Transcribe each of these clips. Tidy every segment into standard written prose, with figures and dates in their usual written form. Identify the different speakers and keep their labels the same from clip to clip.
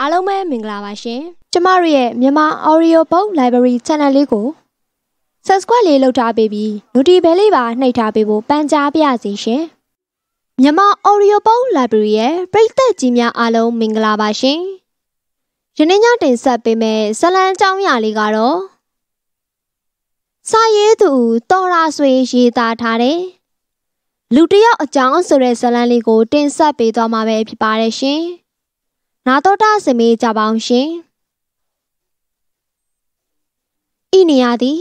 Speaker 1: အားလုံးပဲမင်္ဂလာပါရှင်ကျမတို့ရဲ့မြန်မာ Audio Book Library Channel လေးကို Subscribe လေးလုပ်ထားပေးပြီး Notification Bell လေးပါနှိပ်ထားပေးဖို့ပန်ကြားပါရစေရှင်မြန်မာ Audio Book Library ရဲ့ပရိသတ်ကြီးများအားလုံးမင်္ဂလာပါရှင်ယနေ့ညတင်ဆက်ပေးမယ့်ဇာတ်လမ်းအကြောင်းအရာလေးကတော့စာရေးသူတော်ရာဆွေရေးသားထားတဲ့လူတစ်ယောက်အကြောင်းဆိုတဲ့ဇာတ်လမ်းလေးကိုတင်ဆက်ပေးသွားမှာပဲဖြစ်ပါတယ်ရှင်နာတော်တာစမေးကြပါအောင်ရှင်ဤနေရာသည်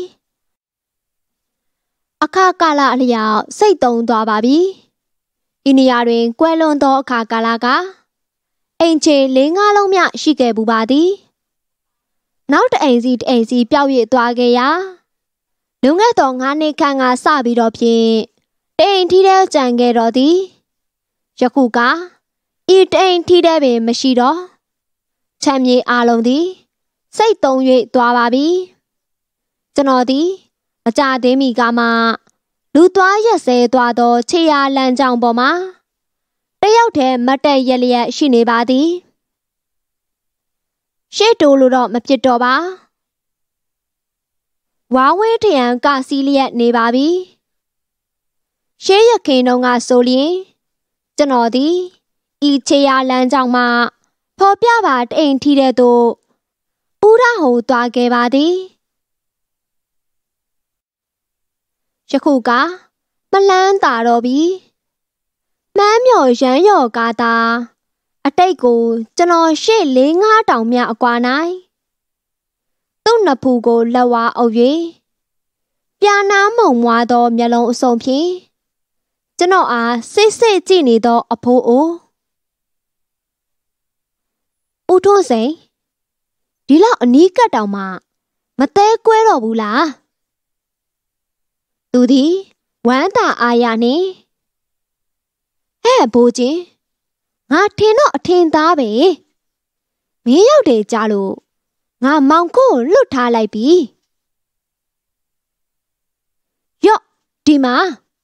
Speaker 1: အခါကာလအလျောက်စိတ်တုံသွားပါပြီဤနေရာတွင်ကွယ်လွန်သောအခါကာလကအိမ်ခြေ4-5လုံးမြရှိခဲ့ပူပါသည်နောက်တအိမ်စီပျောက်ရသွားခဲ့ရာလွန်ခဲ့သော9နှစ်ခန့်ကစပြီးတော့ဖြင့်တိမ်ထီးတဲ့ကြံခဲ့တော်သည်ယခုကဤတိမ်ထီးတဲ့ပင်မရှိတော့ချမ်းမြေအားလုံးသည်စိတ်တုံ၍သွားပါပြီကျွန်တော်သည်မကြသေးမီကမှလူသွားရက်ဆဲသွားသောခြေရာလမ်းကြောင်းပေါ်မှာတယောက်တည်းမတ်တက်ရက်လျက်ရှိနေပါသည်ရှေ့တိုးလို့တော့မဖြစ်တော့ပါဝါဝဲထရန်ကစီးလျက်နေပါပြီရှေးရခင်တုန်းကဆိုလျင်ကျွန်တော်သည်ဤခြေရာလမ်းကြောင်းမှဖော်ပြပါတိမ်ထီတဲ့သို့ဥရဟုသွားခဲ့ပါသည်ယခုကမလန်းတာတော့ပြီမမ်းမြော်ရမ်းရော်ကားသာအတိတ်ကိုကျွန်တော်ရှေ့4-5တောင်မြအကွာ၌သူ့နှစ်ဖူးကိုလက်ဝါးအုပ်၍ပြာနာမုံမွားသောမျက်လုံးအစုံဖြင့်ကျွန်တော်အားစိတ်ကြည့်နေသောအဖိုးအိုဦးထွန်းစိန်ဒီလောက်အနီးကပ်တောင်မှမသေးကွဲတော့ဘူးလားသူသည်ဝမ်းသာအားရနှင့်ဟဲ့ဘိုးချင်းငါထင်တော့အထင်သားပဲမင်းရောက်တယ်ကြားလို့ငါမောင်ကိုလွတ်ထားလိုက်ပြီယော့ဒီမှာ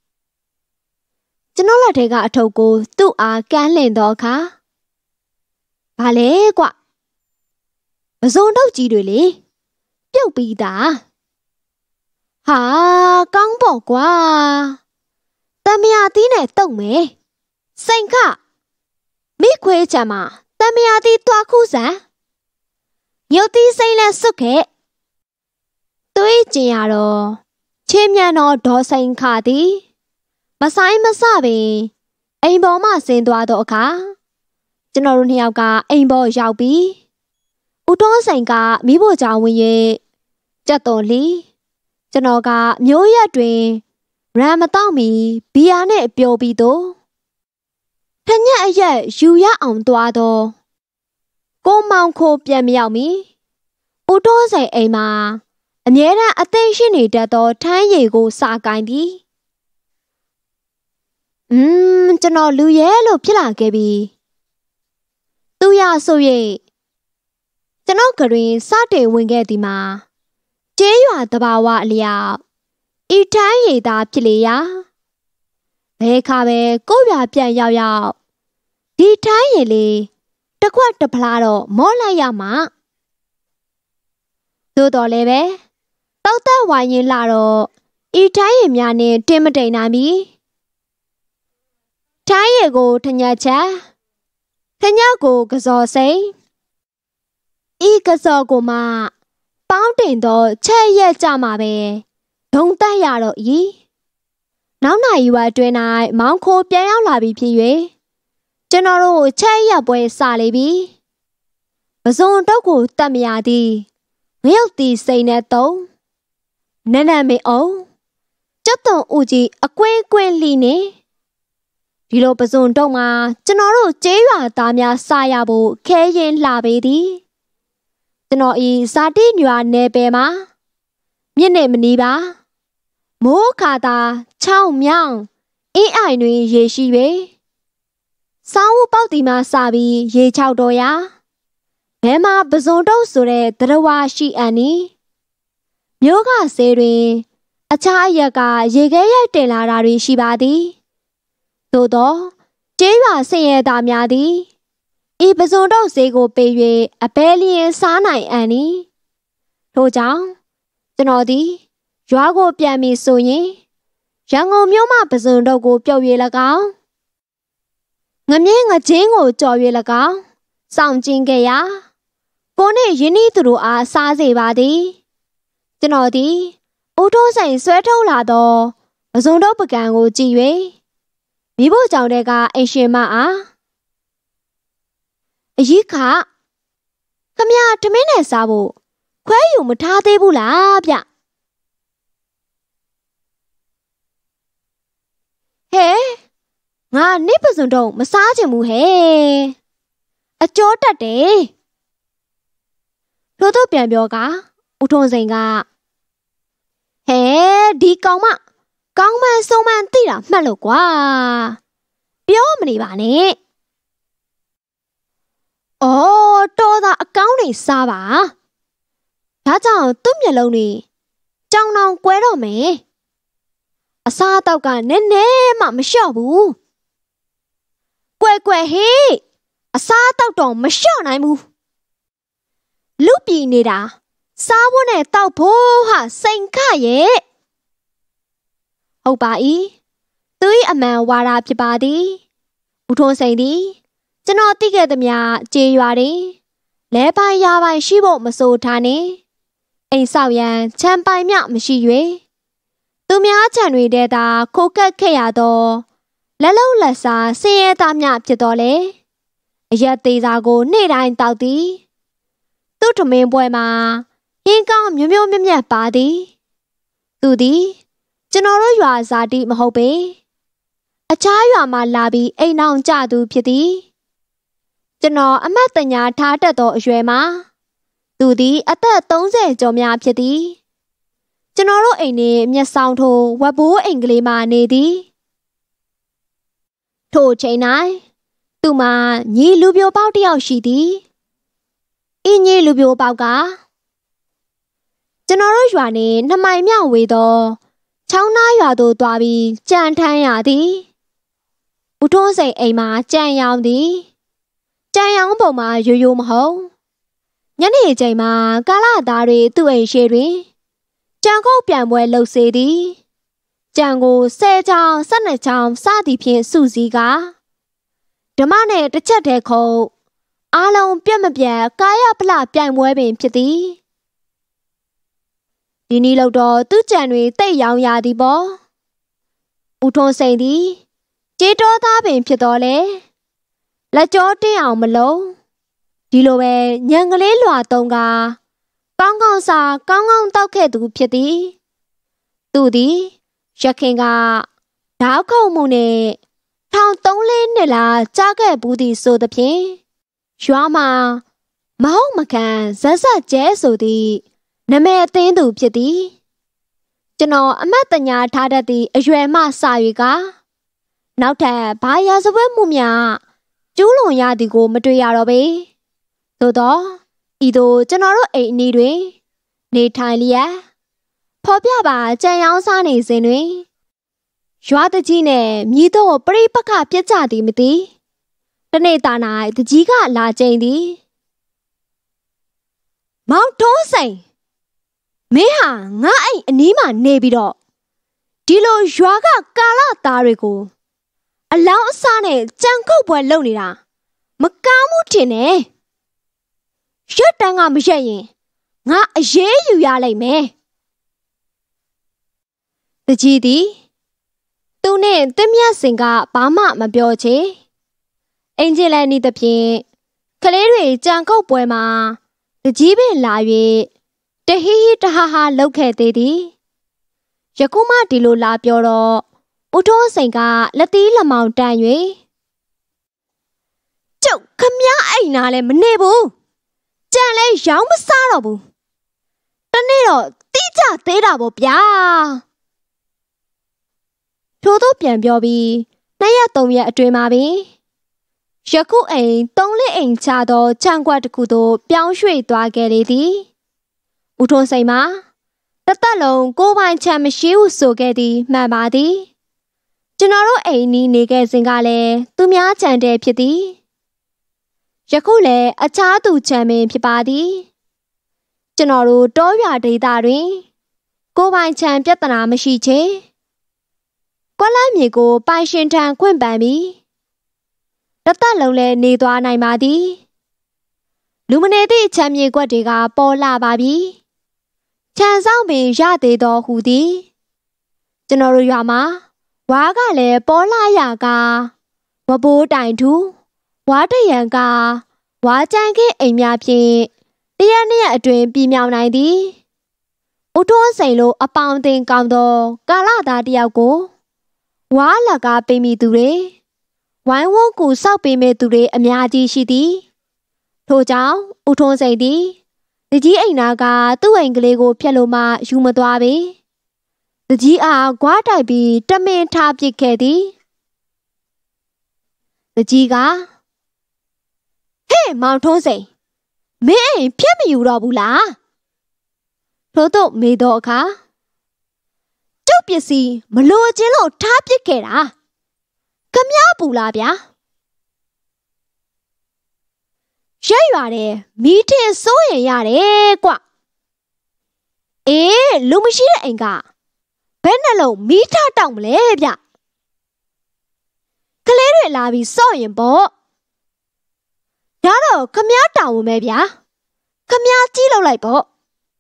Speaker 1: ကျွန်တော်လက်ထဲကအထုပ်ကိုသူ့အားကမ်းလှင်တော့အခါဘာလဲကွပဇွန်ထုတ်ကြီးတွေလေပြုတ်ပြီးသားဟာကောင်းပေါ့ကွာတမယာသီးနဲ့တုတ်မယ်စိန်ခမိခွေးချမ်းမှာတမယာသီးတွားခုစံရုပ်သီးစိမ့်လက်စွတ်ခဲ့သွေးကျင်ရတော့ချင်းမြန်တော့ဒေါ်စိန်ခသည်မဆိုင်မစပင်အိမ်ပေါ်မှဆင်းသွားတော့အခါကျွန်တော်တို့နှစ်ယောက်ကအိမ်ပေါ်ရောက်ပြီးဦးတွန်းစိန်ကမိဖို့ကြောင့်ဝင်၍ကြက်တော်လီကျွန်တော်ကမျိုးရက်တွင်ရမ်မတောက်မီဘီယာနဲ့ပျော်ပြီးတော့ထညက်အရက်ယူရအောင်သွားတော့ကိုမောင်ခိုပြန်မရောက်မီဦးတွန်းစိန်အိမ်မှာအမြဲတမ်းအသိရှိနေတတ်သောထမ်းရည်ကိုစာကိုင်းသည်ကျွန်တော်လူရဲလို့ဖြစ်လာခဲ့ပြီသူရဆို၍ကျွန်တော်ကရင်စတင်ဝင်ခဲ့သည်မှာကျေးရွာတဘာဝအလျောက်ဤထမ်းရည်သာဖြစ်လေရာဘဲခါပဲကိုရွာပြန်ရောက်ဒီထမ်းရည်လေးတစ်ခွက်တစ်ဖလားတော့မောလိုက်ရမှာသို့တော်လည်းပဲတောက်သက်ဝိုင်းရင်လာတော့ဤထမ်းရည်များနဲ့တင်းမတိန်နိုင်ပြီထိုင်းရည်ကိုထညက်ချက်ထညက်ကိုကစော်စိန်ဤကစော်ကိုမှပေါင်းတင်တော့ချက်ရက်ကြမှာပဲဒုံတက်ရတော့ဤနောက်နိုင်ရွာအတွင်း၌မောင်ခိုပြန်ရောက်လာပြီဖြစ်၍ကျွန်တော်တို့ချက်ရက်ပွဲစလေပြီပဇွန်တုတ်ကိုတတ်မရသည်ငရုတ်တီစိန်နဲ့တုံးနနမေအောင်ကျွတ်တုံဦးကြီးအကွင်းကွင်းလီနေဒီလိုပဇွန်တုံးမှာကျွန်တော်တို့ကျေးရွာသားများစားရဖို့ခဲရင်လှပေသည်ကျွန်တော်ဤဇာတိညွာနယ်ပယ်မှာမြင့်နေမနီးပါမိုးခါသာချောင်းမြောင်းအင်းအိုင်တွင်ရေရှိ၍စောင်းပေါက်တီမှစပြီးရေချောက်တော်ရာဘဲမှာပဇွန်တုံးဆိုတဲ့တရဝါရှိအန်နီမျိုးကဆေးတွင်အခြားအရက်ကရေခဲရိုက်တင်လာတာတွေရှိပါသည်သို့သောကျေးရွာဆင်းရဲသားများသည်ဤပဇွန်တော့ဈေးကိုပေး၍အဘယ်လျင်စားနိုင်အံ့နီထို့ကြောင့်ကျွန်တော်သည်ရွာကိုပြန်ပြီးဆိုရင်ရန်ကုန်မြို့မှပဇွန်တော့ကိုပြုတ်၍၎င်းငမြင်းငချင်းကိုကြော်၍၎င်းစောင့်ကျင်းခဲ့ရာကိုနှင့်ယင်းဤသူတို့အားစားစေပါသည်ကျွန်တော်သည်ဦးထိုးဆိုင်ဆွဲထုတ်လာသောပဇွန်တော့ပကံကိုကြည့်၍မိဖို့ကြောင့်တဲ့ကအင်ရှင်မအားအကြီးခခမရထမင်းနဲ့စားဖို့ခွဲယူမထားသေးဘူးလားဗျဟဲငါနေပစုံတော့မစားချင်ဘူးဟဲ့အကျော်တက်တယ်တို့တို့ပြန်ပြောကဦးထွန်းစိန်ကဟဲဒီကောင်မကောင်းမှန်ဆုံးမှန်သိတာမှတ်လို့ကွာပြောမနေပါနဲ့အော်တော်သာအကောင်းတွေစားပါဒါကြောင့်သူ့မျက်လုံးတွေကြောင်တောင်ကွဲတော့မယ်အစားအသောက်ကနည်းနည်းမှမလျှော့ဘူးကွယ်ဟေးအစားအသောက်တော့မလျှော့နိုင်ဘူးလူပြည်နေတာစားဖို့နဲ့တောက်ဖို့ဟာစိန်ခရဲ့ဟုတ်ပါ၏သူ၏အမှန်ဝါဒဖြစ်ပါသည်ဦးထွန်းစိန်သည်ကျွန်တော်သိခဲ့သမျှကြေးရွာတွင်လဲပိုင်ရပိုင်ရှိဖို့မဆိုထားနှင့်အိမ်ဆောက်ရန်ခြံပိုင်မြမရှိ၍သူများခြံတွေထဲသာခိုးကပ်ခဲ့ရသောလက်လုံးလက်စားဆင်းရဲသားများဖြစ်တော်လေအရက်သေးစားကိုနေ့တိုင်းတောက်သည်သူ့ထမင်းပွဲမှာဟင်းကောင်းမျိုးမျိုးမြတ်မြတ်ပါသည်သူသည်ကျွန်တော်တို့ရွာဇာတိမဟုတ်ပေအခြားရွာမှလာပြီးအိမ်အောင်ကြသူဖြစ်သည်ကျွန်တော်အမတ်တညာထားတတ်သောအရွယ်မှာသူသည်အသက်30ကျော်များဖြစ်သည်ကျွန်တော်တို့အိမ်နှင့်မျက်စောင်းထိုးဝက်ဘိုးအိမ်ကလေးမှနေသည်ထို့ချိန်၌သူမှာညီလူပြိုပေါက်တစ်ယောက်ရှိသည်ဤညီလူပြိုပေါက်ကကျွန်တော်တို့ရွာနှင့်2မိုင်မြောက်ဝေသောချောင်းသားရွာသို့သွားပြီးကြံထမ်းရသည်ဦးထွန်းစိန်အိမ်မှာကြံရောင်သည်ကြံရောင်ပုံမှာရိုးရိုးမဟုတ်ညနေချိန်မှာကာလသားတွေသူ့အိမ်ရှိတွင်ကြံခုတ်ပြန်ပွဲလှုပ်စေသည်ကြံကို10ချောင်း12ချောင်းစသည်ဖြင့်စုစည်းကဓမ္မနဲ့တစ်ချက်တည်းခုတ်အားလုံးပြတ်မပြတ်ကာယဖလပြိုင်ပွဲပင်ဖြစ်သည်ဒီနည်းလို့တော့သူ့ကြံတွေတိတ်ရောင်ရသည်ပေါ့ဦးထွန်းစိန်သည်ကြေးတော်သားပင်ဖြစ်တော်လေလက်ကြောတင်းအောင်မလုံးဒီလိုပဲညံကလေးလွာသုံးကကောင်းကောင်းစားကောင်းကောင်းတောက်ခဲ့သူဖြစ်သည်သူသည်ရခင်ကဓာတ်ခုံမှုနဲ့13-14နှစ်လာကြားခဲ့ဘူးသည်ဆိုသဖြင့်ရွာမှာမဟုတ်မကန်ဇက်ဆက်ကျဲဆိုသည့်နမဲအသင်းသူဖြစ်သည်ကျွန်တော်အမတ်တညာထားတတ်သည့်အရွယ်မှစ၍ကနောက်ထပ်ဘာရာဇဝတ်မှုများကျူးလွန်ရသည်ကိုမတွေ့ရတော့ပေသို့သောဤသို့ကျွန်တော်တို့အိမ်အနီးတွင်နေထိုင်လျက်ဖော်ပြပါကြံရောင်းစားနေစဉ်တွင်ရွာတကြီးနဲ့မြည်သောပရိပက္ခပြစ်ကြသည်မသိတနေ့တာ၌တကြီးကလာကျိန်သည်မောင်ထုံးစိန်မင်းဟာငါအိမ်အနီးမှာနေပြီးတော့ဒီလိုရွာကကာလသားတွေကိုအလောင်းအစားနဲ့ကြံခုတ်ပွဲလုပ်နေတာမကောင်းဘူးထင်တယ်ရွတ်တန်းကမရက်ရင်ငါအရေးယူရလိမ့်မယ်တကြီးသည်သူနဲ့တင်မြတ်စင်ကဘာမှမပြောချေအင်ဂျင်လန်ဤသဖြင့်ကလေးတွေကြံခုတ်ပွဲမှာတကြီးပင်လာ၍တဟီဟီတဟာဟာလှုပ်ခဲ့သေးသည်ယခုမှဒီလိုလာပြောတော့ဦးထွန်းစိန်ကလက်သီးလက်မောင်တန်၍ကျုပ်ခမည်းအိမ်နာလည်းမနေဘူးကြံလဲရောင်းမစားတော့ဘူးတနေ့တော့တိကျသေးတာပေါ့ဗျာထို့သောပြန်ပြောပြီး2ရက်3ရက်အတွင်းမှာပင်ယခုအိမ်3-4အိမ်ချသောခြံကွက်တစ်ခုသို့ပြောင်းရွှေ့သွားခဲ့လေသည်ဦးထွန်းစိန်မှာတစ်သက်လုံးကိုယ်ပိုင်ခြံမရှိဟုဆိုခဲ့သည်မှန်ပါသည်ကျွန်တော်တို့အိမ်နီးနေခဲ့စဉ်ကလည်းသူများခြံတဲ့ဖြစ်သည်ယခုလည်းအခြားသူချမ်းမင်းဖြစ်ပါသည်ကျွန်တော်တို့တောရွာဒေသတွင်ကိုယ်ပိုင်ချမ်းပြဿနာမရှိချေကွက်လန်းမြေကိုပိုင်ရှင်ထံခွင့်ပန်ပြီးတစ်သက်လုံးလည်းနေသွားနိုင်ပါသည်လူမနေသည့်ချမ်းမြေကွက်တွေကပေါ်လာပါပြီချမ်းဆောင်ပင်ရသေးတော်ဟူသည်ကျွန်တော်တို့ရွာမှာဝါကလည်းပေါ်လာရကဝဘိုးတိုင်ထူဝါတရံကဝါကြံခင်းအိမ်များဖြင့်တရက်နှစ်ရက်အတွင်းပြည်မြောက်နိုင်သည်ဦးထွန်းစိန်လိုအပေါင်းအသင်းကောင်းသောကာလသားတစ်ယောက်ကိုဝါလကားပေးမိသူတွေဝိုင်းဝန်းကူစောက်ပေးမဲ့သူတွေအများကြီးရှိသည်ထို့ကြောင့်ဦးထွန်းစိန်သည်တကြီးအိမ်နာကသူ့အိမ်ကလေးကိုဖျက်လို့မှယူမသွားပေတကြီးအားဂွားတိုက်ပြီးတမင်ထားပစ်ခဲ့သည်တကြီးကဟဲ့မောင်ထွန်းစိန်မင်းအိမ်ဖျက်မယူတော့ဘူးလားထို့သို့မေးတော့အခါကျုပ်ပစ္စည်းမလိုချင်လို့ထားပစ်ခဲ့တာခမည်းပူလားဗျာရက်ရွာတယ်မိထင်စိုးရင်ရတယ်ကွအေးလူမရှိတဲ့အိမ်ကဘယ်နှလုံးမိထတောက်မလဲဗျကလေးတွေလာပြီးစော့ရင်ပေါ့ဒါတော့ခမည်းတောင်းဝင်ပဲဗျာခမည်းကြီးလောက်လိုက်ပေါ့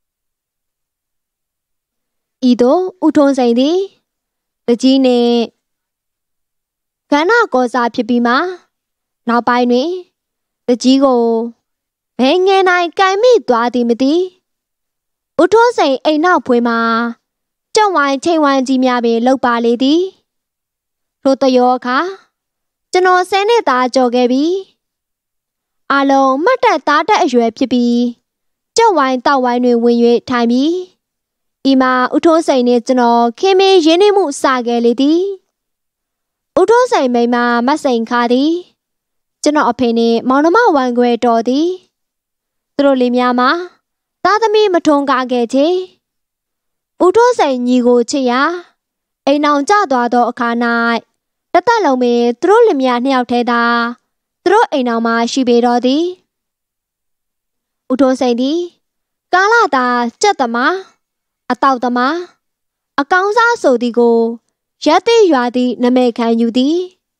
Speaker 1: ဤသို့ဦးထွန်းစိန်သည်တကြီးနှင့်ကဏ္ဍကောစားဖြစ်ပြီးမှနောက်ပိုင်းတွင်တကြီးကိုဘယ်ငယ်နိုင်ကင်မိသွားသည်မသိဦးထွန်းစိန်အိမ်နောက်ဖွေးမှာကြုံဝိုင်းချိန်ဝိုင်းကြီးများပင်လှုပ်ပါလေသည်ထို့တရောအခါကျွန်တော်10နှစ်သားကြော်ခဲ့ပြီအလုံးမှတ်တက်သားတက်အရွယ်ဖြစ်ပြီးကြုံဝိုင်းတောက်ဝိုင်းတွင်ဝင်၍ထိုင်ပြီးဤမှာဦးထွန်းစိန်နှင့်ကျွန်တော်ခင်မင်းရင်းနှီးမှုစခဲ့လေသည်ဦးထွန်းစိန်မိန်းမမစိန်ခါသည်ကျွန်တော်အဖေနှင့်မောင်နှမဝိုင်းခွဲတော်သည်သူတို့လေးများမှာသားသမီးမထွန်းကားခဲ့ချေဦးထွန်းစိန်ညီကိုချစ်ရာအိမ်အောင်ကျသွားသောအခါ၌တသက်လုံးပင်သူတို့လင်မယားနှစ်ယောက်ထဲသာသူတို့အိမ်အောင်မှာရှိပေတော်သည်ဦးထွန်းစိန်သည်ကာလသာကြက်သမားအတောက်သမားအကောင်းစားဆိုသည်ကိုရက်သိရွာသည့်နမိတ်ခံယူသည်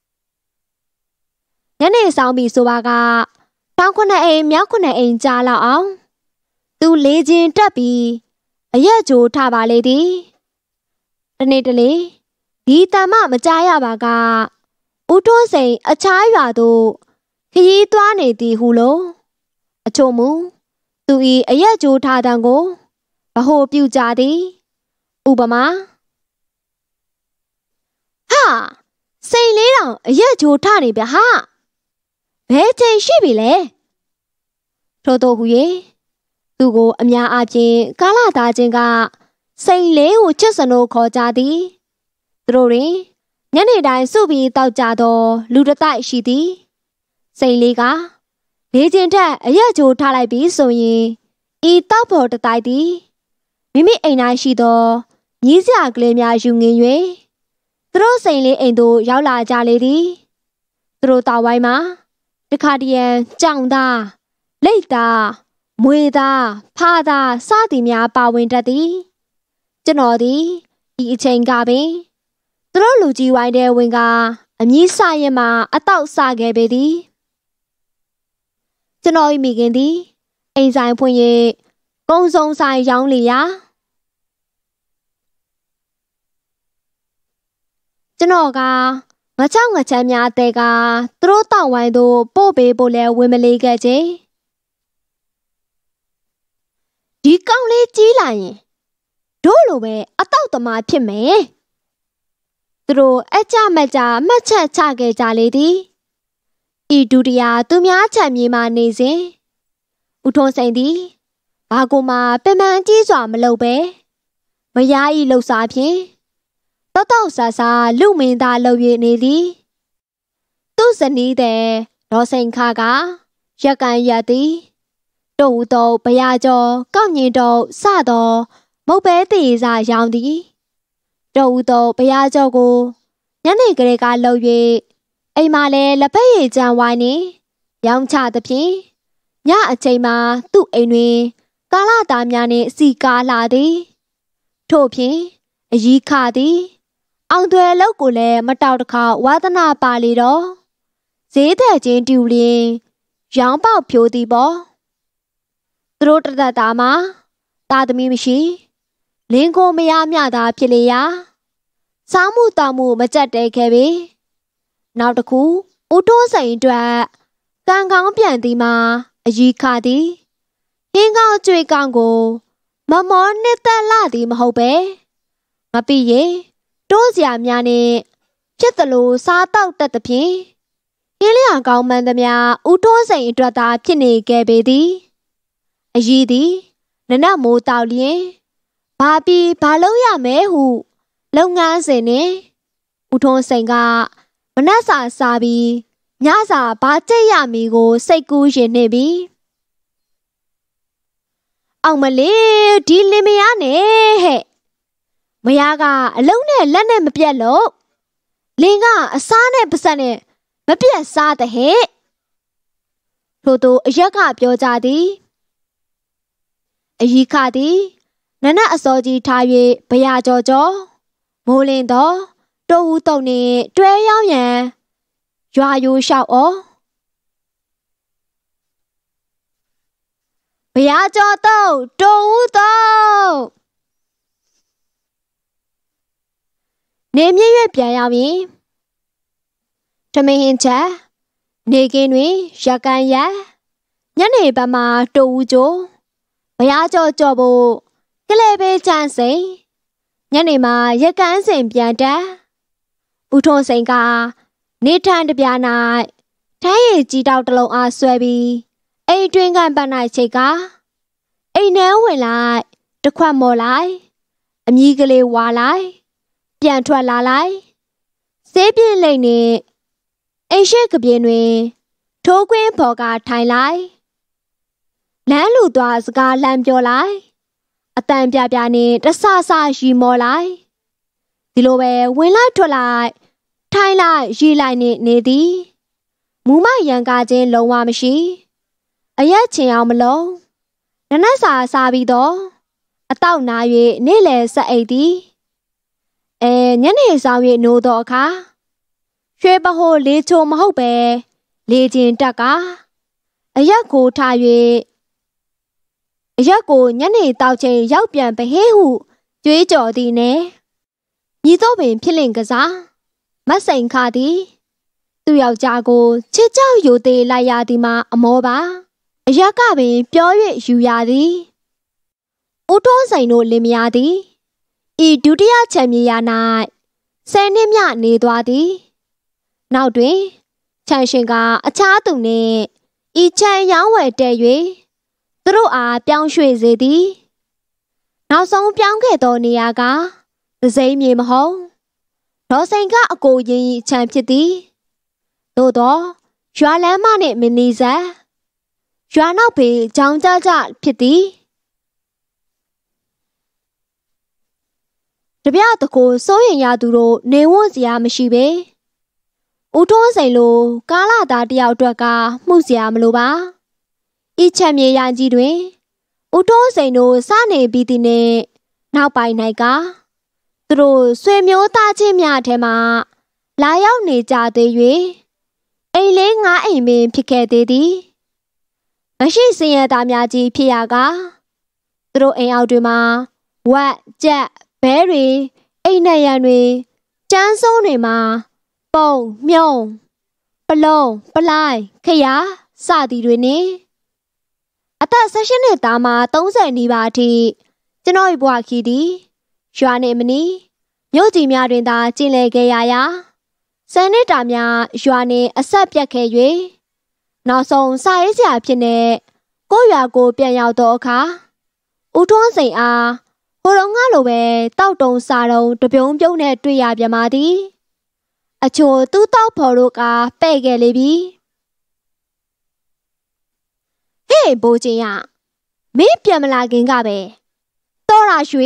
Speaker 1: ညနေဆောင်ပြီးဆိုပါကတောင်9အိမ်မြောက်9အိမ်ကြားလောက်အောင်သူလေးချင်းတက်ပြီးအရက်ကြိုထပါလေသည်တနေ့တလေဒီတမမကြားရပါကဦးထွန်းစိန်အခြားရွာသို့ခရီးသွားနေသည်ဟုလို့အချို့မူသူ၏အရက်ကြိုထတံကိုဗဟိုပြုကြသည်ဥပမာဟာစိန်လေးတောင်အရက်ကြိုထနေဗျဟာဘယ်ချိန်ရှိပြီလဲထို့သောဟု၍သူကိုအများအားဖြင့်ကာလသားချင်းကစိန်လေးကိုချစ်စနိုးခေါ်ကြသည်သူတို့တွင်ညနေတိုင်းစုပြီးတောက်ကြသောလူတစ်တိုက်ရှိသည်စိန်လေးကလေးချင်းထက်အရက်ကြိုထလိုက်ပြီးဆိုရင်ဤတောက်ဖို့တစ်တိုက်သည်မိမိအိမ်၌ရှိသောမြည်စရာကလေးများယူငင်၍သူတို့စိန်လေးအိမ်သို့ရောက်လာကြလေသည်သူတို့တောက်ဝိုင်းမှာတခါတရံကြောင်သားလိတ်သားမွေသားဖားသားစသည်များပါဝင်တတ်သည်ကျွန်တော်သည်ဒီအချိန်ကပင်သူတို့လူကြီးဝိုင်းတဲ့ဝင်ကအမည်စရင်မှအတောက်စခဲ့ပေသည်ကျွန်တော်၏မိခင်သည်အိမ်ဆိုင်ဖွင့်၍ကုံစုံဆိုင်ရောင်းလေရာကျွန်တော်ကငချောင်းငချမ်းများအသေးကသူတို့တောက်ဝိုင်းသို့ပို့ပေးဖို့လဲဝင်မလေးခဲ့ချေဒီကောင်လေးကြီးလာရင်တို့လိုပဲအတောက်သမားဖြစ်မယ်သူတို့အကြမကြမှတ်ချက်ချခဲ့ကြလေသည်ဤဒုတိယသူများချက်မြေမှနေစဉ်ဦးထွန်းစိန်သည်ဘာကိုမှပင်ပန်းကြီးစွာမလုပ်ပဲမယားဤလှုပ်ရှားဖြင့်တောက်ဆာဆာလူမင်းသားလှုပ်၍နေသည်သူ့ဇနီးတဲ့ဒေါ်စိန်ခါကရက်ကန်ရက်သည်တို့ဟူသောဘရာကျော်ကောက်ညင်တို့စသောမုတ်ပဲတည်စာရောင်းသည်တို့ဟူသောဘရာကျော်ကိုညနေကလေးကလှုပ်၍အိမ်မှာလည်းလက်ဖက်ရည်ကြံဝိုင်းနှင့်ရောင်းချသဖြင့်ညအချိန်မှာသူ့အိမ်တွင်ကာလသားများနှင့်စီကားလာသည်ထို့ဖြင့်အရီးခသည်အောင်သွဲလောက်ကိုလည်းမတောက်တခါဝါသနာပါလေတော့ဈေးသက်ချင်းတူလျင်ရောင်းပေါက်ဖြိုးသည်ပေါ့သူတို့တသက်သားမှာသားသမီးမရှိလင်းကိုမရမျှသာဖြစ်လေရာစားမှုတောက်မှုမကြက်တဲခဲ့ပေနောက်တစ်ခုဦးတိုးစိန်အတွက်ကံကောင်းပြန်သည်မှာအရီးခသည်ဟင်းကောင်းကြွေကောင်းကိုမမောနှစ်သက်လာသည်မဟုတ်ပဲမပြီးရင်တိုးစရာများနှင့်ဖြစ်သလိုစားတောက်တတ်သဖြင့်ဟင်းလျာကောင်းမှန်သမျှဦးတိုးစိန်အတွက်သာဖြစ်နေခဲ့ပေသည်အရီးသည်နနမိုးတောက်လျင်ဘာပြီးဘာလုပ်ရမယ်ဟုလုပ်ငန်းစဉ်နှင့်ဦးထွန်းစိန်ကမနက်စာစားပြီးညစာဘာကြိတ်ရမည်ကိုစိတ်ကူးရင်နှင့်ပြီးအောင်မလေးဒီလင်မယားနဲ့ဟဲ့မယားကအလုံးနဲ့လက်နဲ့မပြတ်လို့လင်ကအစားနဲ့ပါစက်နဲ့မပြတ်စားတဲ့ဟဲ့ထို့သူအရက်ကပြောကြသည်အရီးခသည်နနက်အစောကြီးထား၍ဘရာကြောမိုးလင်းတော့တိုးဦးတုံနှင့်တွဲရောက်ရန်ရွာရိုးလျှောက်ဩဘရာကြောတော့တိုးဦးတော့နေမြင့်၍ပြန်ရောက်ရင်ထမင်းဟင်းချက်နေကင်းတွင်ရကန်ရက်ညနေဘက်မှာတိုးဦးကျိုးဘရာကြောဖို့ကလေးပဲချမ်းစိန်ညနေမှာရကန်စင်ပြန်တက်ဦးထွန်းစိန်ကနေထန်တပြား၌ထိုင်းရည်ကြီးတောက်တစ်လုံးအားဆွဲပြီးအိမ်တွင်းကန်ပတ်၌ချိတ်ကအိမ်ထဲဝင်လိုက်တခွက်မော်လိုက်အမြီးကလေးဝါလိုက်ပြန်ထွက်လာလိုက်ဆေးပြင်းလိမ့်နှင့်အိမ်ရှိကပြင်းတွင်ထိုးကွင်းဖော်ကထိုင်လိုက်လမ်းလူသွားစကားလမ်းပြောလိုက်အတန်ပြပြနှင့်တဆဆရီမော်လိုက်ဒီလိုပဲဝင်လိုက်ထွက်လိုက်ထိုင်လိုက်ရီလိုက်နှင့်နေသည်မူမရန်ကားခြင်းလုံးဝမရှိအရက်ချင်အောင်မလုံးနနက်စာစားပြီးတော့အတောက်နာ၍နေ့လယ်ဆက်အိတ်သည်ညနေဆောင်၍နိုးတော့အခါရွှေပဟိုလေးချိုမဟုတ်ပဲလေချင်းတက်ကအရက်ကိုထား၍အရက်ကိုညနေတောက်ချိန်ရောက်ပြန်ပဟေးဟုကြွေးကြော်သည်နဲ့ညီတော့ပင်ဖြစ်လင့်ကစားမတ်စိန်ခါသည်သူ့ယောက်ျားကိုချစ်ကြောက်ယူသေးလိုက်ရသည်မှာအမောပါအရက်ကပင်ပြော၍ယူရသည်ဦးထွန်းစိန်တို့လင်မယားသည်ဤဒုတိယချန်မြေယာ၌10နှစ်မြနေသွားသည်နောက်တွင်ချန်ရှင်ကအခြားသူနှင့်ဤချန်ရောင်းဝယ်တဲ့၍သူတို့အားပြောင်းရွှေ့စေသည်နောက်ဆုံးပြောင်းခဲ့သောနေရာကသစိမ်းမြေမဟုတ်ဒေါ်စိန်ကအကိုရင်ဤချန်ဖြစ်သည်သို့သောရွာလမ်းမနှင့်မနီးစပ်ရွာနောက်ပေကြောင်ကြကြဖြစ်သည်တပြတကိုစိုးရင်ရသူတို့နေဝတ်စရာမရှိပေဦးထွန်းစိန်လိုကားလာသားတယောက်အတွက်ကမှုစရာမလိုပါဤချက်မြေရန်ကြီးတွင်ဦးထွန်းစိန်တို့စနေပြီးသည်နှင့်နောက်ပိုင်း၌ကသူတို့ဆွေမျိုးသားချင်းများထဲမှလာရောက်နေကြသေး၍အိမ်လေး9အိမ်ပင်ဖြစ်ခဲ့သေးသည်မရှိစင်ရသားများကြီးဖြစ်ရကသူတို့အိမ်အောက်တွေမှာဝက်ကြက်ဘဲတွေအိမ်နံရံတွေကျန်းဆုံးတွေမှာပုံမြုံပလုံးပလိုက်ခရစသည်တွေနှင့်အသက်16နှစ်သားမှ30နီးပါးအထိကျွန်တော်၏ဘဝခီးသည်ရွာနှင့်မနီးမြို့ကြီးများတွင်သာကျင်လည်ခဲ့ရရာ10နှစ်တာများရွာနှင့်အဆက်ပြတ်ခဲ့၍နောက်ဆုံးစာရေးဆရာဖြစ်နေကိုရွာကိုပြန်ရောက်သောအခါဦးထွန်းစိန်အားဟိုတော့ငါလိုပဲတောက်တုံစာတုံတပြုံးပြုံးနဲ့တွေ့ရပြန်ပါသည်အချို့သူ့တောက်ဖော်တို့ကပဲ့ခဲ့လေပြီဟေးဘိုးချင်းရမင်းပြန်မလာခင်ကပဲတော်ရရွှေ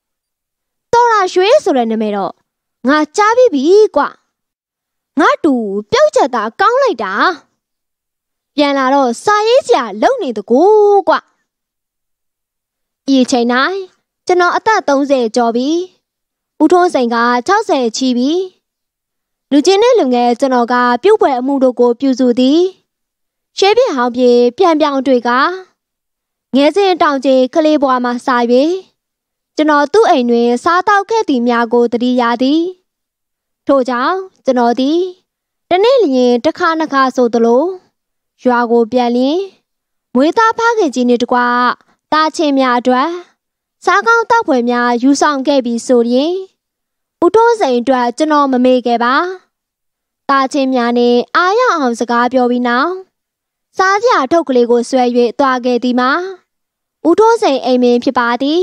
Speaker 1: ဆိုတဲ့နာမည်တော့ငါကြားပြီးပြီကွာငါတူပြုတ်ချက်သားကောင်းလိုက်တာပြန်လာတော့စာရေးစရာလုံနေတကူကွဤချိန်၌ကျွန်တော်အသက်30ကျော်ပြီဦးထွန်းစိန်က60ချီပြီလူချင်းနဲ့လူငယ်ကျွန်တော်ကပြုတ်ပွဲအမှုတို့ကိုပြုစုသည်ရှေးပြဟောင်းပြေပြန်ပြောင်းတွေကငယ်စဉ်တောင်ကြီးကလေးဘွားမှစာ၍ကျွန်တော်သူ့အိမ်တွင်စားတောက်ခဲ့သည်များကိုသတိရသည်ထို့ကြောင့်ကျွန်တော်သည်တနေ့လျင်တစ်ခါနှစ်ခါဆိုသလိုရွာကိုပြန်လျင်မွေးသားဖခင်ကြီးနှင့်တကွာတာချင်းများအတွက်စားကောင်းတောက်ဖွယ်များယူဆောင်ခဲ့ပြီးဆိုရင်ဦးထွန်းစိန်အတွက်ကျွန်တော်မမေ့ခဲ့ပါတာချင်းများနဲ့အားရအောင်စကားပြောပြီးနောက်စားစရာထုတ်ကလေးကိုဆွဲ၍သွားခဲ့သည်မှာဦးထွန်းစိန်အိမ်မင်းဖြစ်ပါသည်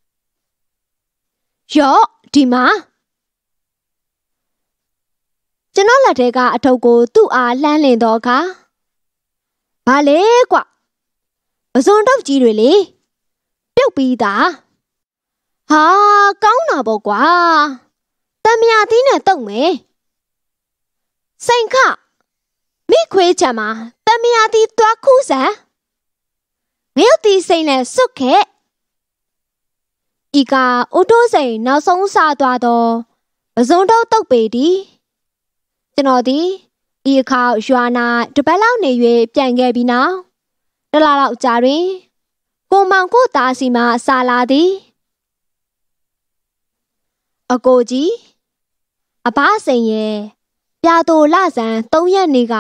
Speaker 1: ရော့ဒီမှာကျွန်တော်လက်ထဲကအထုပ်ကိုသူ့အားလှမ်းလင်တော့အခါဘာလဲကွပစွန်တော့ကြီးတွေလေပြုတ်ပြီးသားဟာကောင်းတာပေါ့ကွာတမယာသီးနဲ့တုံမယ်စိန်ခမိခွေးချမ်းမှာတမယာသီးသွားခူးစမ်းငရုတ်တီစိန်နဲ့စွတ်ခဲ့ဤကဦးတိုးစိန်နောက်ဆုံးစားသွားတော့ပစွန်တော့တုတ်ပေသည်ကျွန်တော်သည်ဤအခါရွာနာတပတ်လောက်နေ၍ပြန်ခဲ့ပြီးနောက်တလလောက်ကြာတွင်ကိုမောင်ကိုသားစီမှစာလာသည်အကိုကြီးအဘစိန်ရဲ့ပြာတိုလဆန်3ရက်နေ့က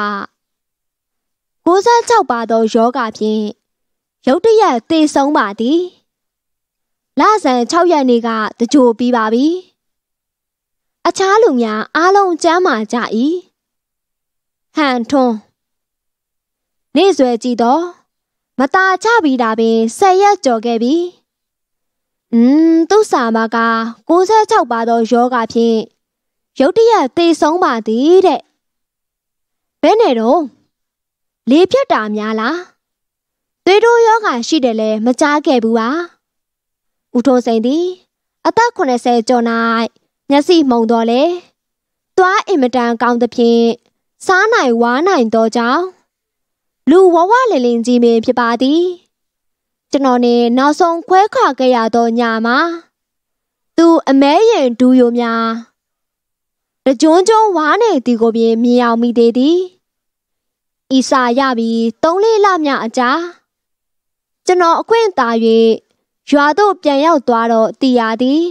Speaker 1: 96ပါသောယောဂဖြင့်ရုတ်တရက်သေဆုံးပါသည်လဆန်6ရက်နေ့ကတကြိုပြီးပါပြီအခြားလူများအားလုံးကျမ်းမာကြ၏ဟန်ထွန်းနေ့စွဲကြည့်တော့မตาချပြီးတာပင်10ရက်ကျော်ခဲ့ပြီသူ့စာမက96ပါသောယောဂဖြင့်ရုတ်တရက်သေဆုံးပါသည်တဲ့ဘယ်နဲ့တော့လေဖြတ်တာများလားသွေးတိုးယောဂရှိတယ်လဲမကြားခဲ့ဘူးပါဦးထွန်းစိန်သည်အသက်80ကျော်၌မျက်စိမှုံတော့လေသွားအင်မတန်ကောင်းသဖြင့်စားနိုင်ဝါနိုင်တော့ကြောင်းလူဝဝလင်လင်ကြီးမင်းဖြစ်ပါသည်ကျွန်တော်နဲ့နောက်ဆုံးခွဲခွာခဲ့ရသောညမှာသူအမဲရင်ဒူးယိုများတကြွန်းကြွန်းဝါနေသည်ကိုပြင်မြင်အောင်မိသေးသည်ဤစာရပြီး3-4လမြအကြာကျွန်တော်အခွင့်အာ၍ရွာသို့ပြန်ရောက်သွားတော့တည်ရသည်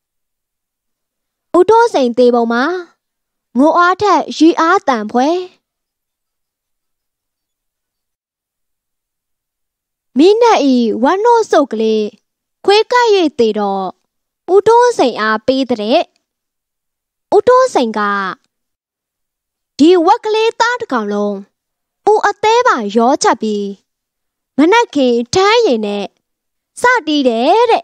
Speaker 1: ဦးတိုးစိန်သေးပုံမှာငိုအားထက်ရီအားတန်ဖွဲမိနက်ဤဝမ်းနို့စုပ်ကလေးခွေးကပ်၍သေးတော့ဦးတိုးစိန်အားပေးတဲ့ဦးတိုးစိန်ကဒီဝက်ကလေးသားတစ်ကောင်လုံးဦးအသေးပါရောချက်ပြီးမနက်ခင်ထမ်းရင်နဲ့စတီးတယ်တဲ့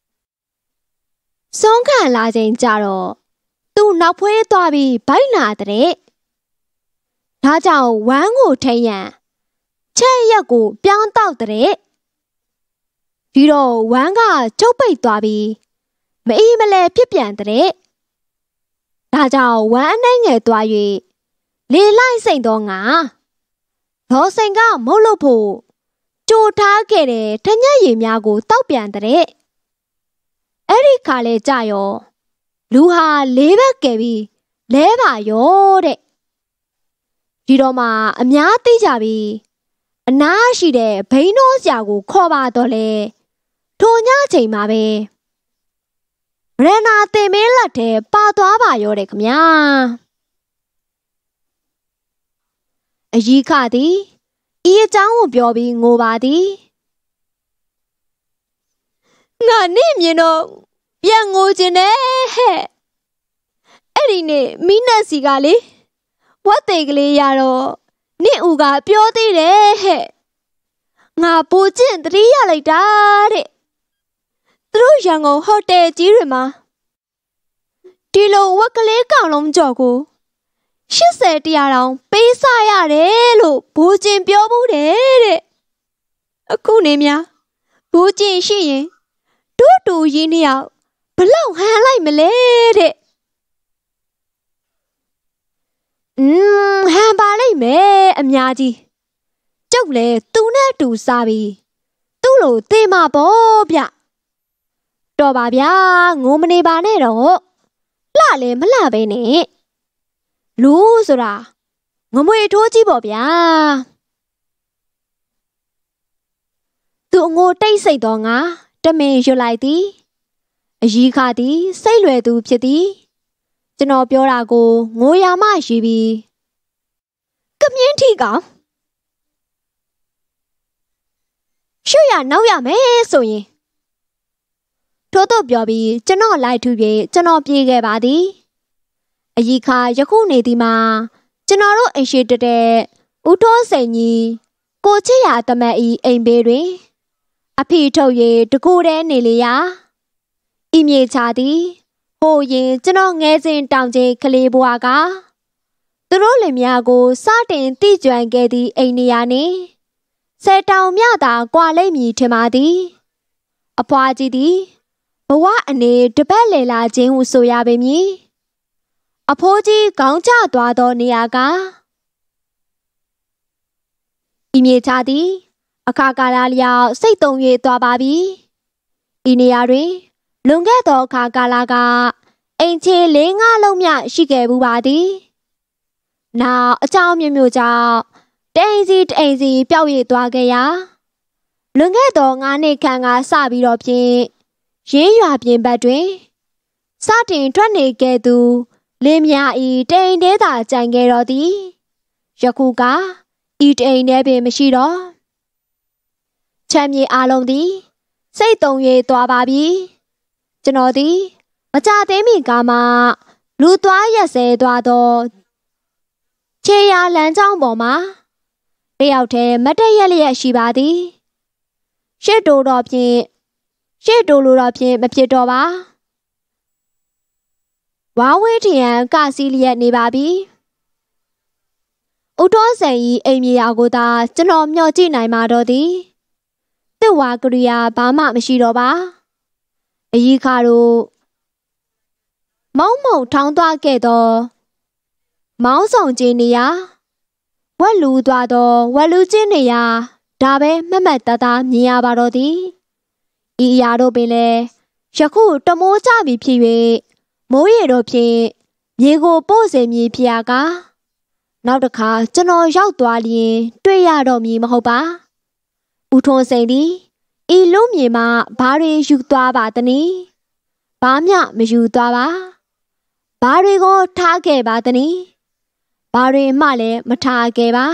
Speaker 1: ဆုံးခံလာချိန်ကြတော့သူ့နောက်ဖွေးသွားပြီးဘိုက်နာတဲ့ဒါကြောင့်ဝမ်းကိုထိန်ရန်ချက်ရက်ကိုပြောင်းတော့တဲ့ဒီတော့ဝမ်းကချုပ်ပိတ်သွားပြီးမအီမလဲဖြစ်ပြန်တဲ့ဒါကြောင့်ဝမ်းအနှဲငယ်သွား၍လေလိုက်စိန်တော့ငါဒေါ်စိန်ကမုတ်လို့ဖို့ကြိုထားခဲ့တဲ့တညက်ရည်များကိုတောက်ပြန်တဲ့အဲ့ဒီခါလဲကြရောလူဟာလေးဘက်ကဲပြီးလဲပါရောတဲ့ဒီတော့မှအများသိကြပြီအနားရှိတဲ့ဘိန်းနှိုးဆရာကိုခေါ်ပါတော့လေထိုညချိန်မှာပဲဗရဏာတင်မင်းလက်ထဲပါသွားပါရောတဲ့ခမညာအကြီးခသည်ဤအကြောင်းကိုပြောပြီးငိုပါသည်ငါနဲ့မြင်တော့ပြန်ငိုခြင်းနဲ့ဟဲ့အဲ့ဒီနေ့မိနက်စီကလေဝတ်သေးကလေးရတော့နင့်ဦးကပြောသေးတယ်ဟဲ့ငါပူကျင့်တတိရလိုက်တာတဲ့သူတို့ရန်ကုန်ဟိုတယ်ကြီးတွေမှာဒီလိုဝက်ကလေးကောင်လုံးကြော်ကို80တရားတောင်ပေးစားရတယ်လို့ဘိုးကျင်ပြောဘူးတဲ့အခုနေများဘိုးကျင်ရှိရင်တို့တူရင်းနှစ်ယောက်ဘလောက်ဟန်လိုက်မလဲတဲ့ဟန်ပါလိုက်မယ်အများကြီးကျုပ်လည်းသူနဲ့အတူစားပြီးသူ့လိုသေမှာပေါ့ဗျတော်ပါဗျာငိုမနေပါနဲ့တော့လှလည်းမလှပဲနဲ့လူဆိုတာငမွေထိုးကြီးပေါ့ဗျာသူအငိုတိတ်ဆိတ်တော့ငါတမင်ရွတ်လိုက်သည်အကြီးခါသည်စိတ်လွယ်သူဖြစ်သည်ကျွန်တော်ပြောတာကိုငိုရမှရှိပြီးကမြင်းထီကောင်ရှုရနောက်ရမယ်ဆိုရင်ထို့တော့ပြောပြီးကျွန်တော်လိုက်ထူပြီးကျွန်တော်ပြေးခဲ့ပါသည်အကြီးခါယခုနေသည်မှာကျွန်တော်တို့အိမ်ရှိတဲ့ဦးထိုးစိန်ကြီးကိုချစ်ရတမတ်ဤအိမ်ဘေးတွင်အဖေထုတ်၍တကူတည်းနေလေရာဤမြေချသည်ဟိုရင်ကျွန်တော်ငဲစဉ်တောင်ချင်းကလေးဘွားကသူတို့လင်မယားကိုစတင်တိကျွမ်းခဲ့သည့်အိမ်နေရာနှင့်ဆယ်တောင်မြသာကွာလိမ့်မည်ထင်ပါသည်အဖွားကြီးသည်ဘဝအနေတပတ်လေလာခြင်းဟုဆိုရပေမည်အဖိုးကြီးခေါင်းချသွားသောနေရာကဤမြေချသည်အခါကာလလျောက်စိတ်တုံ၍သွားပါပြီဤနေရာတွင်လွန်ခဲ့သောအခါကာလကအိမ်ချေ4-5လုံးမြရှိခဲ့ဘူးပါသည်နောက်အကြောင်းမျိုးကြောင့်တအိမ်စီပျောက်ရသွားခဲ့ရာလွန်ခဲ့သော9နှစ်ခန့်ကစပြီးတော့ဖြင့်ရင်းရွာပြင်ဘက်တွင်စတင်ထွက်နေခဲ့သူလင်းမြဤတိမ်တဲသာကြံခဲ့တော်သည်ယခုကဤတိမ်တဲပင်မရှိတော့ချမ်းမြေအလုံးသည်စိတ်တုံ၍သွားပါပြီကျွန်တော်သည်မကြသေးမီကမှလူသွားရက်စဲသွားသောခြေရာလမ်းကြောင်းပေါ်မှာတယောက်တည်းမတ်တရက်လျက်ရှိပါသည်ရှစ်တိုလိုတော့ဖြင့်မဖြစ်တော့ပါဝါဝဲထရန်ကစီလျက်နေပါပြီဦးတော်ဆန်ဤအိမ်မြေယာကိုသာကျွန်တော်မျှော်ကြည့်နိုင်မှာတော့သည်သူ့ဝါကရိယာဘာမှမရှိတော့ပါအကြီးခါတို့မုံထောင်းသွားခဲ့သောမောင်းဆောင်ခြင်းနေရာဝက်လူသွားသောဝက်လူချင်းနေရာဒါပဲမတ်တသားမြင်ရပါတော့သည်ဤအရာတို့ပင်လည်းယခုတမိုးကြပြီဖြစ်၍မိုးရေတို့ဖြင့်မြေကိုပို့စေမည်ဖြစ်ရာကနောက်တစ်ခါကျွန်တော်ရောက်သွားလျင်တွေ့ရတော့မည်မဟုတ်ပါဦးထွန်းစိန်သည်ဤလူမြေမှဘာတွေယူသွားပါသနည်းဘာမျှမယူသွားပါဘာတွေကိုထားခဲ့ပါသနည်းဘာတွေမှလည်းမထားခဲ့ပါ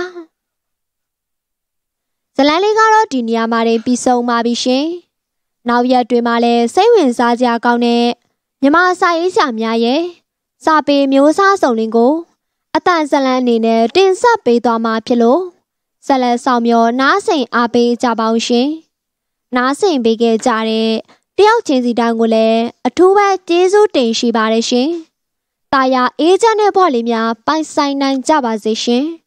Speaker 1: ဇလန်းလေးကတော့ဒီနေရာမှာပြီးဆုံးပါပြီရှင်နောက်ရက်တွေမှာလည်းစိတ်ဝင်စားစရာကောင်းတဲ့မြမစာရေးဆရာများရဲ့စာပေမျိုးစားစုံလင်ကိုအတန်ဇလန်းအနေနဲ့တင်ဆက်ပေးသွားမှာဖြစ်လို့ဇလန်းဆောင်မျောနားဆင်အားပေးကြပါဦးရှင်နားဆင်ပေးခဲ့ကြတဲ့တယောက်ချင်းစီတိုင်းကိုလည်းအထူးပဲကျေးဇူးတင်ရှိပါတယ်ရှင်တာယာအေးချမ်းတဲ့ဘဝလေးများပိုင်ဆိုင်နိုင်ကြပါစေရှင်